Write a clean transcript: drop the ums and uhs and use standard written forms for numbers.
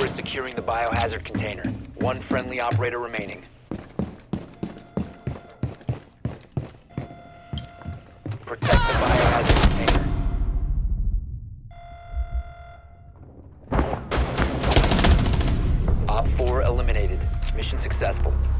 4 is securing the biohazard container. One friendly operator remaining. Protect the biohazard container. Op 4 eliminated. Mission successful.